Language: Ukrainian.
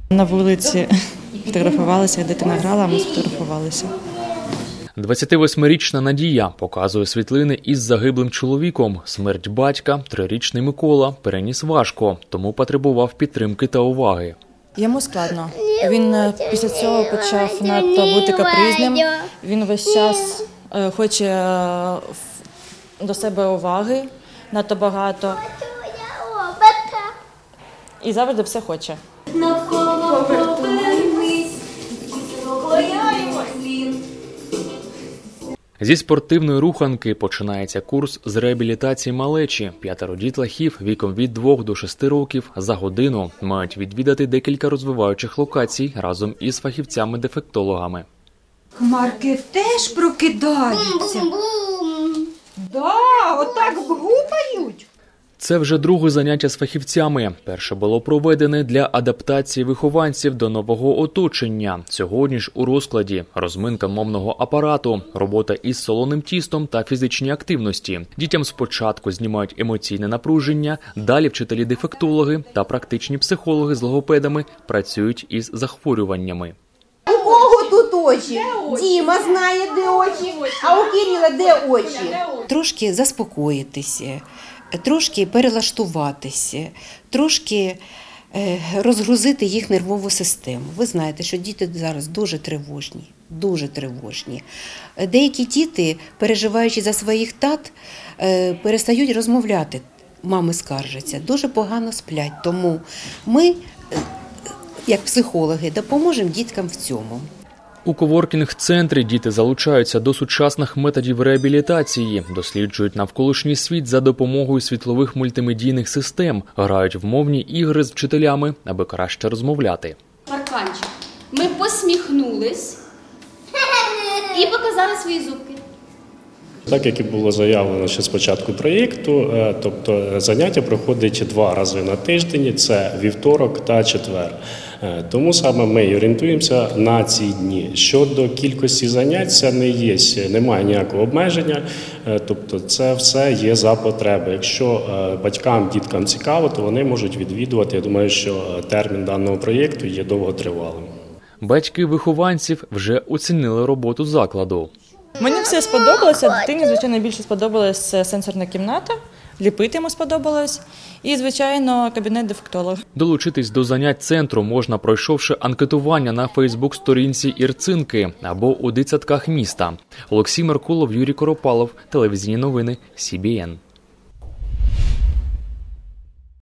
На вулиці фотографувалися, дитина грала, а ми сфотографувалися. 28-річна Надія показує світлини із загиблим чоловіком. Смерть батька 3-річний Микола переніс важко, тому потребував підтримки та уваги. Йому складно. Він після цього почав надто бути капризним. Він весь час хоче до себе уваги, надто багато. І завжди все хоче. Зі спортивної руханки починається курс з реабілітації малечі. 5 дітлахів віком від 2 до 6 років за годину мають відвідати декілька розвиваючих локацій разом із фахівцями-дефектологами. Хмарки теж прокидаються. Да, отак гупають. Це вже друге заняття з фахівцями. Перше було проведене для адаптації вихованців до нового оточення. Сьогодні ж у розкладі розминка мовного апарату, робота із солоним тістом та фізичні активності. Дітям спочатку знімають емоційне напруження, далі вчителі-дефектологи та практичні психологи з логопедами працюють із захворюваннями. У кого тут очі? Діма знає, де очі, а у Кирила де очі? Трошки заспокоїтися, трошки перелаштуватися, трошки розгрузити їх нервову систему. Ви знаєте, що діти зараз дуже тривожні, дуже тривожні. Деякі діти, переживаючи за своїх тат, перестають розмовляти, мами скаржаться, дуже погано сплять. Тому ми, як психологи, допоможемо діткам в цьому. У коворкінг-центрі діти залучаються до сучасних методів реабілітації, досліджують навколишній світ за допомогою світлових мультимедійних систем, грають в мовні ігри з вчителями, аби краще розмовляти. Парканчик. Ми посміхнулись і показали свої зубки. Так, як і було заявлено ще з початку проєкту, тобто заняття проходить 2 рази на тиждень, це вівторок та четвер. Тому саме ми орієнтуємося на ці дні. Щодо кількості занять, це немає ніякого обмеження, тобто це все є за потреби. Якщо батькам, діткам цікаво, то вони можуть відвідувати. Я думаю, що термін даного проєкту є довготривалим. Батьки вихованців вже оцінили роботу закладу. Мені все сподобалося, дитині, звичайно, більше сподобалася сенсорна кімната, ліпити йому сподобалось і, звичайно, кабінет дефектолога. Долучитись до занять центру можна, пройшовши анкетування на фейсбук-сторінці Ірцинки або у дитсадках міста. Олексій Меркулов, Юрій Коропалов, телевізійні новини, СІБІН.